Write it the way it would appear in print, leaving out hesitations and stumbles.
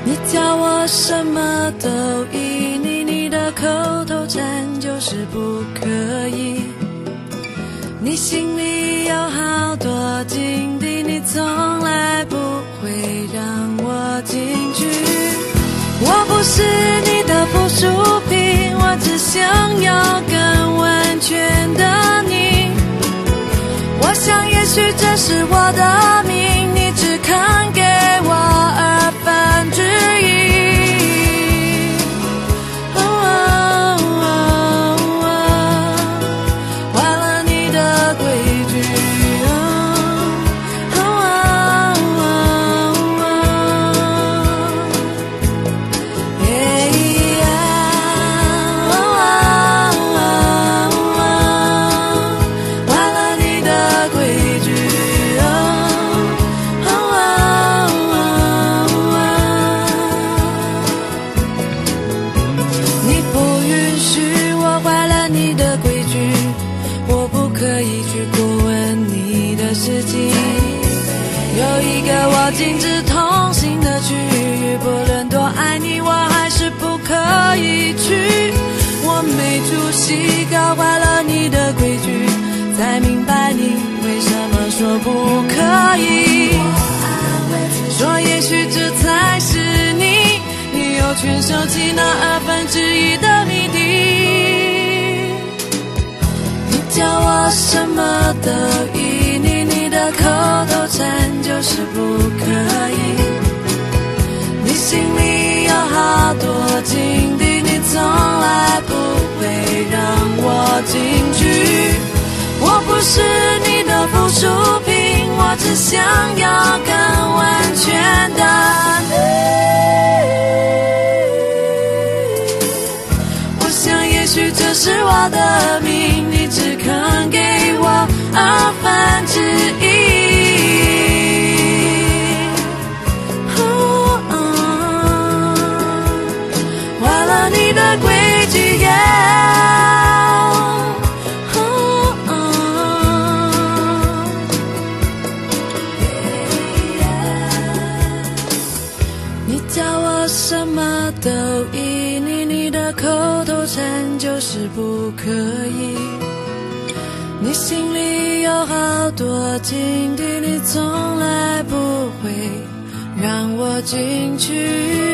你叫我什么都依你的口头禅就是不可以。你心里有好多禁地，你从来不会让我进去。我不是你的附属品，我只想要更完全的你。我想也许这是我的命，你只肯给我二分之一。坏了你的规矩，禁止同行的区域，不论多爱你，我还是不可以去。我没出息，搞坏了你的规矩，才明白你为什么说不可以。说也许这才是你，你有权收起那二分之一的谜底。你叫我什么都依你的口头禅就是不可以。你心里有好多禁地，你从来不会让我进去。我不是你的附属品，我只想要更完全的你。我想也许这是我的命，你只肯给我二分之一。你的规矩也你叫我什么都依你的口头禅就是不可以。你心里有好多禁地，你从来不会让我进去。